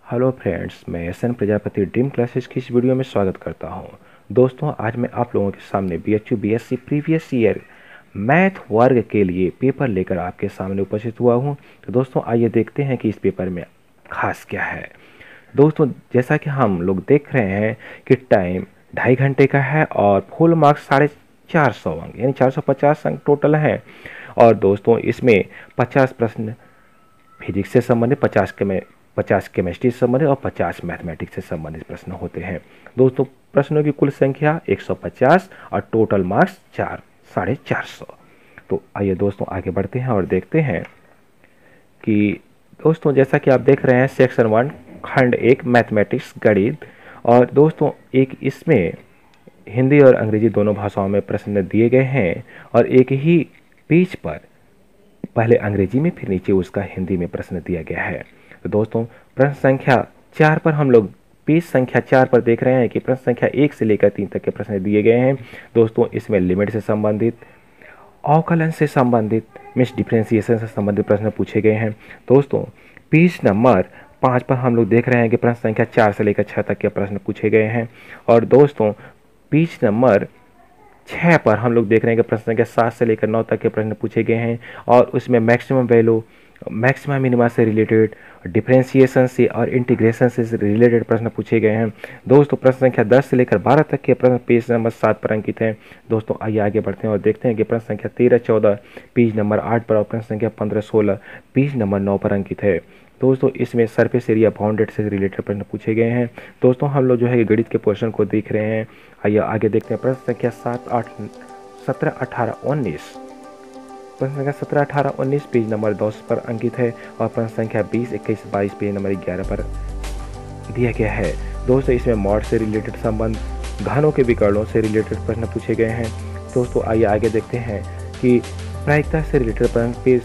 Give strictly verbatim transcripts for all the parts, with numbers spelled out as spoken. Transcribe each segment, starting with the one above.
Hello friends, मैं S N Prajapati dream classes की इस वीडियो में स्वागत करता हूं। दोस्तों, आज मैं आप लोगों के सामने B H U B S C previous year math वर्ग के लिए पेपर लेकर आपके सामने उपस्थित हुआ हूं। तो दोस्तों, आइए देखते हैं कि इस पेपर में खास क्या है। दोस्तों, जैसा कि हम लोग देख रहे हैं कि टाइम ढाई घंटे का है और फुल मार्क्स साढ़े चार सौ अंक यानी चार सौ पचास अंक टोटल हैं। और दोस्तों, इसमें पचास प्रश्न फिजिक्स से संबंधित, पचास के में पचास केमिस्ट्री से संबंधित और पचास मैथमेटिक्स से संबंधित प्रश्न होते हैं। दोस्तों, प्रश्नों की कुल संख्या एक सौ पचास और टोटल मार्क्स चार साढ़े चार सौ। तो आइए दोस्तों आगे बढ़ते हैं और देखते हैं कि दोस्तों, जैसा कि आप देख रहे हैं सेक्शन वन खंड एक मैथमेटिक्स गणित। और दोस्तों, एक इसमें हिंदी और अंग्रेजी दोनों भाषाओं में प्रश्न दिए गए हैं और एक ही पेज पर पहले अंग्रेजी में फिर नीचे उसका हिंदी में प्रश्न दिया गया है। तो दोस्तों, प्रश्न संख्या चार पर हम लोग पेज संख्या चार पर देख रहे हैं कि प्रश्न संख्या एक से लेकर तीन तक के प्रश्न दिए गए हैं। दोस्तों, इसमें लिमिट से संबंधित, अवकलन से संबंधित, मीन्स डिफरेंशिएशन से संबंधित प्रश्न पूछे गए हैं। दोस्तों, पेज नंबर पाँच पर हम लोग देख रहे हैं कि प्रश्न संख्या चार से लेकर छः तक के प्रश्न पूछे गए हैं। और दोस्तों, पेज नंबर छः पर हम लोग देख रहे हैं कि प्रश्न संख्या सात से लेकर नौ तक के प्रश्न पूछे गए हैं और उसमें मैक्सिमम वैल्यू, मैक्सिमम मिनिमा से रिलेटेड, डिफरेंशिएशन से और इंटीग्रेशन से रिलेटेड प्रश्न पूछे गए हैं। दोस्तों, प्रश्न संख्या दस से लेकर बारह तक के प्रश्न पेज नंबर सात पर अंकित हैं। दोस्तों, आइए आगे बढ़ते हैं और देखते हैं कि प्रश्न संख्या तेरह चौदह पेज नंबर आठ पर और प्रश्न संख्या पंद्रह सोलह पेज नंबर नौ पर अंकित है। दोस्तों, इसमें सरफेस एरिया बाउंडेड से रिलेटेड प्रश्न पूछे गए हैं। दोस्तों, हम लोग जो है गणित के पोर्शन को देख रहे हैं। आइए आगे देखते हैं। प्रश्न संख्या सात आठ सत्रह अठारह उन्नीस प्रश्न संख्या सत्रह अठारह उन्नीस पेज नंबर दस पर अंकित है और प्रश्न संख्या बीस इक्कीस बाईस पेज नंबर ग्यारह पर दिया गया है। दोस्तों, इसमें मॉड से रिलेटेड संबंध, घनों के विकर्णों से रिलेटेड प्रश्न पूछे गए हैं। दोस्तों, आइए आगे देखते हैं कि प्रायिकता से रिलेटेड प्रश्न पेज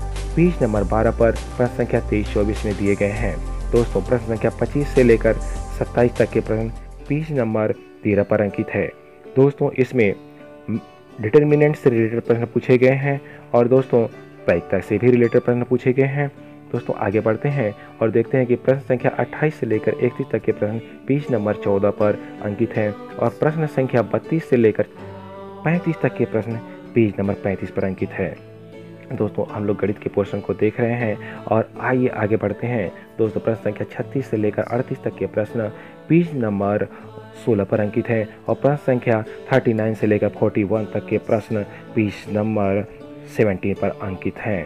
पेज नंबर बारह पर प्रश्न संख्या तेईस चौबीस में दिए गए हैं। दोस्तों, प्रश्न संख्या पच्चीस से लेकर सत्ताईस तक के प्रश्न पेज नंबर तेरह पर अंकित है। दोस्तों, इसमें डिटर्मिनेंट से रिलेटेड प्रश्न पूछे गए हैं और दोस्तों प्रायिकता से भी रिलेटेड प्रश्न पूछे गए हैं। दोस्तों, आगे बढ़ते हैं और देखते हैं कि प्रश्न संख्या अट्ठाईस से लेकर इकतीस तक के प्रश्न पेज नंबर चौदह पर अंकित हैं और प्रश्न संख्या बत्तीस से लेकर पैंतीस तक के प्रश्न पेज नंबर पैंतीस पर अंकित है। दोस्तों, हम लोग गणित के पोर्शन को देख रहे हैं और आइए आगे बढ़ते हैं। दोस्तों, प्रश्न संख्या छत्तीस से लेकर अड़तीस तक के प्रश्न पेज नंबर सोलह पर अंकित है और प्रश्न संख्या उनतालीस से लेकर इकतालीस तक के प्रश्न पेज नंबर सत्रह पर अंकित हैं।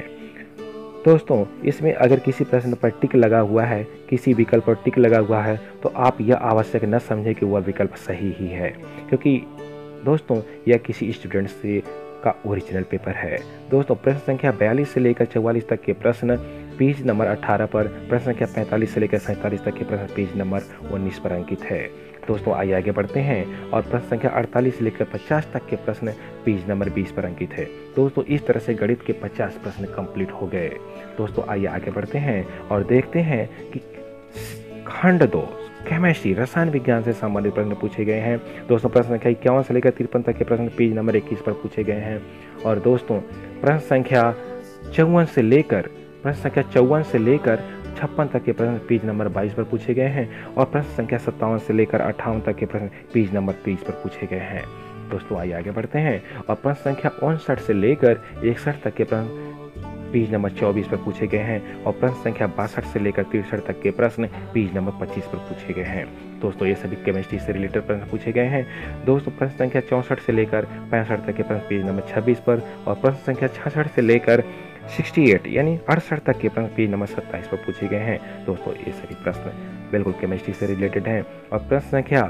दोस्तों, इसमें अगर किसी प्रश्न पर टिक लगा हुआ है, किसी विकल्प पर टिक लगा हुआ है, तो आप यह आवश्यक न समझें कि वह विकल्प सही ही है, क्योंकि दोस्तों यह किसी स्टूडेंट से का ओरिजिनल पेपर है। दोस्तों, प्रश्न संख्या बयालीस से लेकर चौवालीस तक के प्रश्न पेज नंबर अठारह पर, प्रश्न संख्या पैंतालीस से लेकर सैंतालीस तक के प्रश्न पेज नंबर उन्नीस पर अंकित है। दोस्तों, आइए आगे बढ़ते हैं और प्रश्न संख्या अड़तालीस से लेकर पचास तक के प्रश्न पेज नंबर बीस पर अंकित है। दोस्तों, इस तरह से गणित के पचास प्रश्न कंप्लीट हो गए। दोस्तों, आइए आगे बढ़ते हैं और देखते हैं कि खंड दो केमिस्ट्री रसायन विज्ञान से संबंधित प्रश्न पूछे गए हैं। दोस्तों, प्रश्न संख्या इक्यावन से लेकर तिरपन तक के प्रश्न पेज नंबर इक्कीस पर पूछे गए हैं और दोस्तों प्रश्न संख्या चौवन से लेकर प्रश्न संख्या चौवन से लेकर छप्पन तक के प्रश्न पेज नंबर बाईस पर पूछे गए हैं और प्रश्न संख्या सत्तावन से लेकर अट्ठावन तक के प्रश्न पेज नंबर तेईस पर पूछे गए हैं। दोस्तों, आइए आगे बढ़ते हैं और प्रश्न संख्या उनसठ से लेकर इकसठ तक के प्रश्न पेज नंबर चौबीस पर पूछे गए हैं और प्रश्न संख्या बासठ से लेकर तिरसठ तक के प्रश्न पेज नंबर पच्चीस पर पूछे गए हैं। दोस्तों, ये सभी केमिस्ट्री से रिलेटेड प्रश्न पूछे गए हैं। दोस्तों, प्रश्न संख्या चौंसठ से लेकर पैंसठ तक के प्रश्न पेज नंबर छब्बीस पर और प्रश्न संख्या छियासठ से लेकर अड़सठ यानी अड़सठ तक के प्रश्न पेज नंबर सत्ताईस पर पूछे गए हैं। दोस्तों, ये सभी प्रश्न बिल्कुल केमिस्ट्री से रिलेटेड हैं और प्रश्न संख्या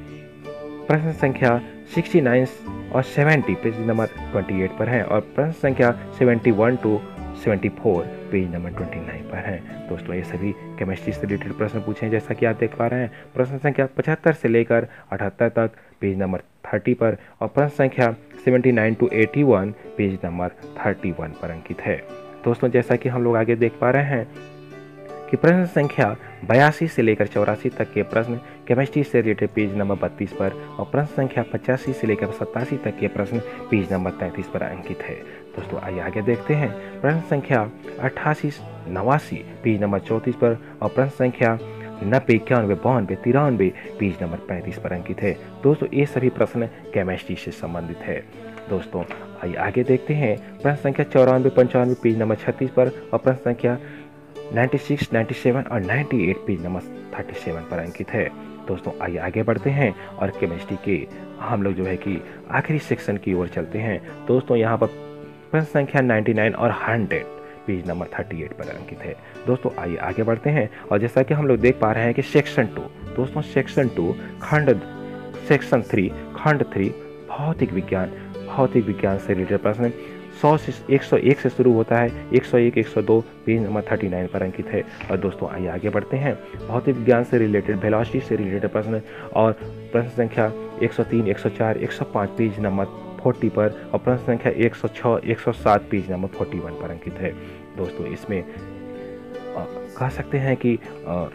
प्रश्न संख्या उनहत्तर और सत्तर पेज नंबर अट्ठाईस पर हैं और प्रश्न संख्या इकहत्तर टू चौहत्तर पेज नंबर उनतीस पर है। दोस्तों, ये सभी केमिस्ट्री से रिलेटेड प्रश्न पूछे हैं, जैसा कि आप देख पा रहे हैं। प्रश्न संख्या पचहत्तर से लेकर अठहत्तर तक पेज नंबर तीस पर और प्रश्न संख्या उन्यासी टू इक्यासी पेज नंबर इकतीस पर अंकित है। दोस्तों, जैसा कि हम लोग आगे देख पा रहे हैं कि प्रश्न संख्या बयासी से लेकर चौरासी तक के प्रश्न केमिस्ट्री से रिलेटेड पेज नंबर बत्तीस पर और प्रश्न संख्या पचासी से लेकर सतासी तक के प्रश्न पेज नंबर तैंतीस पर अंकित है। दोस्तों, आइए आगे देखते हैं। प्रश्न संख्या अट्ठासी नवासी पेज नंबर चौंतीस पर और प्रश्न संख्या नब्बे, इक्यानवे, बानवे, तिरानवे पेज नंबर पैंतीस पर अंकित है। दोस्तों ये सभी प्रश्न केमिस्ट्री से संबंधित है। दोस्तों आइए आगे देखते हैं प्रश्न संख्या चौरानवे, पंचानवे पेज नंबर छत्तीस पर और प्रश्न संख्या छियानवे, सत्तानवे और अट्ठानवे पेज नंबर सैंतीस पर अंकित है। दोस्तों आइए आगे बढ़ते हैं और केमिस्ट्री के हम लोग जो है कि आखिरी सेक्शन की ओर चलते हैं। दोस्तों यहाँ पर प्रश्न संख्या निन्यानवे और सौ पेज नंबर अड़तीस पर अंकित है। दोस्तों आइए आगे बढ़ते हैं और जैसा कि हम लोग देख पा रहे हैं कि सेक्शन टू, दोस्तों सेक्शन टू खंड सेक्शन थ्री खंड थ्री भौतिक विज्ञान भौतिक विज्ञान से रिलेटेड प्रश्न सौ से एक सौ एक से शुरू होता है, एक सौ एक, एक सौ दो पेज नंबर उनतालीस पर अंकित है। और दोस्तों आइए आगे बढ़ते हैं भौतिक विज्ञान से रिलेटेड वेलोसिटी से रिलेटेड प्रश्न और प्रश्न संख्या एक सौ तीन, एक सौ चार, एक सौ पाँच पेज नंबर चालीस पर और प्रश्न संख्या एक सौ छह, एक सौ सात पेज नंबर इकतालीस पर अंकित है। दोस्तों इसमें आ, कह सकते हैं कि आ, आ,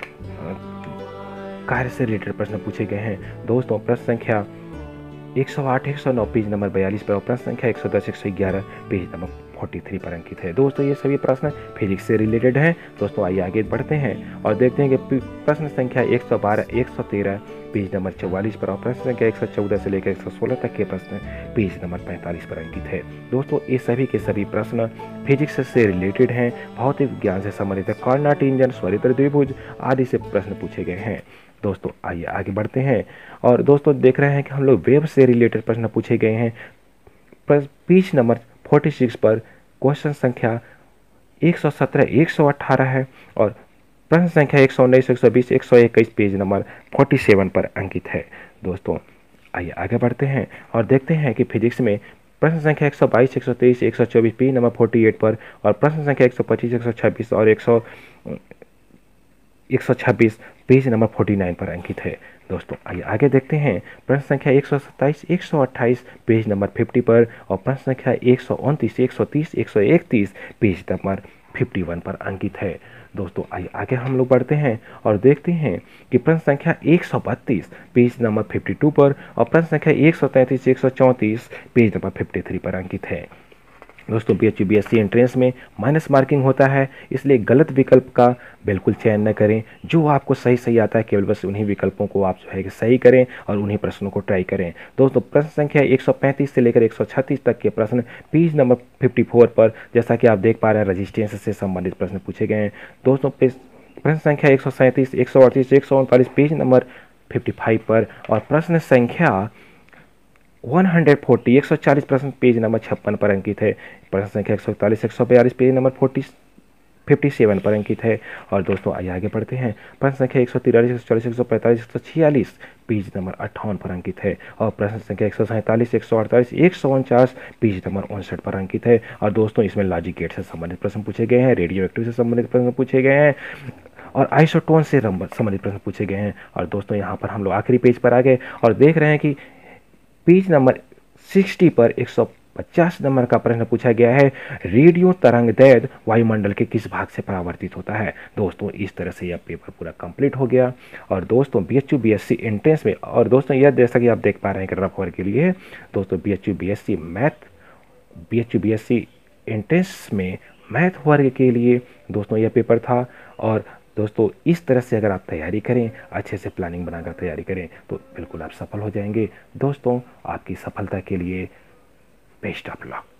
कार्य से रिलेटेड प्रश्न पूछे गए हैं। दोस्तों प्रश्न संख्या एक सौ आठ, एक सौ नौ पेज नंबर बयालीस पर और प्रश्न संख्या एक सौ दस, एक सौ ग्यारह पेज नंबर तैंतालीस पर अंकित है। दोस्तों ये सभी प्रश्न फिजिक्स से रिलेटेड हैं। दोस्तों आइए आगे बढ़ते हैं और देखते हैं कि प्रश्न संख्या एक सौ बारह, एक सौ तेरह पेज नंबर चौवालीस पर और प्रश्न संख्या एक सौ चौदह से लेकर एक सौ सोलह तक के प्रश्न पेज नंबर पैंतालीस पर अंकित है। दोस्तों ये सभी के सभी प्रश्न फिजिक्स से रिलेटेड हैं, भौतिक विज्ञान से संबंधित है। कार्नाट इंजन, स्वरित्र द्विभुज आदि से प्रश्न पूछे गए हैं। दोस्तों आइए आगे बढ़ते हैं और दोस्तों देख रहे हैं कि हम लोग वेब से रिलेटेड प्रश्न पूछे गए हैं। पेज नंबर छियालीस पर क्वेश्चन संख्या एक सौ सत्रह, एक सौ अठारह है और प्रश्न संख्या एक सौ उन्नीस, एक सौ बीस, एक सौ इक्कीस पेज नंबर सैंतालीस पर अंकित है। दोस्तों आइए आगे बढ़ते हैं और देखते हैं कि फिजिक्स में प्रश्न संख्या एक सौ बाईस, एक सौ तेईस, एक सौ चौबीस पेज नंबर अड़तालीस पर और प्रश्न संख्या एक सौ पच्चीस, एक सौ छब्बीस और एक सौ एक सौ छब्बीस पेज नंबर उनचास पर अंकित है। दोस्तों आइए आगे देखते हैं प्रश्न संख्या एक सौ सत्ताईस, एक सौ अट्ठाईस पेज नंबर पचास पर और प्रश्न संख्या एक सौ उनतीस, एक सौ तीस, एक सौ इकतीस पेज नंबर इक्यावन पर अंकित है। दोस्तों आइए आगे हम लोग बढ़ते हैं और देखते हैं कि प्रश्न संख्या एक सौ बत्तीस पेज नंबर बावन पर और प्रश्न संख्या एक सौ तैंतीस, एक सौ चौंतीस पेज नंबर तिरेपन पर अंकित है। दोस्तों बीएचयू बीएससी एंट्रेंस में माइनस मार्किंग होता है, इसलिए गलत विकल्प का बिल्कुल चयन न करें। जो आपको सही सही आता है केवल बस उन्हीं विकल्पों को आप जो है कि सही करें और उन्हीं प्रश्नों को ट्राई करें। दोस्तों प्रश्न संख्या एक सौ पैंतीस से लेकर एक सौ छत्तीस तक के प्रश्न पेज नंबर चौवन पर जैसा कि आप देख पा रहे हैं रजिस्टेंस से संबंधित प्रश्न पूछे गए हैं। दोस्तों प्रश्न संख्या एक सौ सैंतीस, एक सौ अड़तीस, एक सौ उनतालीस पेज नंबर पचपन पर और प्रश्न संख्या एक सौ चालीस, एक सौ चालीस प्रश्न पेज नंबर छप्पन पर अंकित है। प्रश्न संख्या एक सौ इकतालीस, एक सौ बयालीस पेज नंबर सत्तावन पर अंकित है। और दोस्तों आइए आगे बढ़ते हैं प्रश्न संख्या एक सौ तिरालीस, एक सौ चालीस, एक सौ पैंतालीस, एक सौ छियालीस पेज नंबर अट्ठावन पर अंकित है और प्रश्न संख्या एक सौ सैंतालीस, एक सौ अड़तालीस, एक सौ उनचास पेज नंबर उनसठ पर अंकित है। और दोस्तों इसमें लॉजिक गेट से संबंधित प्रश्न पूछे गए हैं, रेडियो एक्टिव से संबंधित प्रश्न पूछे गए हैं और आइसोटोन से संबंधित प्रश्न पूछे गए हैं। और दोस्तों यहाँ पर हम लोग आखिरी पेज पर आ गए और देख रहे हैं कि पेज नंबर साठ पर एक सौ पचास नंबर का प्रश्न पूछा गया है, रेडियो तरंग दैर्घ्य वायुमंडल के किस भाग से परावर्तित होता है। दोस्तों इस तरह से यह पेपर पूरा कंप्लीट हो गया। और दोस्तों बीएचयू बीएससी एंट्रेंस में और दोस्तों यह जैसा कि आप देख पा रहे हैं कि रफ वर्क के लिए दोस्तों BHU BSc math BHU BSc entrance में मैथ वर्ग के लिए दोस्तों यह पेपर था। और दोस्तों इस तरह से अगर आप तैयारी करें, अच्छे से प्लानिंग बनाकर तैयारी करें तो बिल्कुल आप सफल हो जाएंगे। दोस्तों आपकी सफलता के लिए बेस्ट ऑफ लक।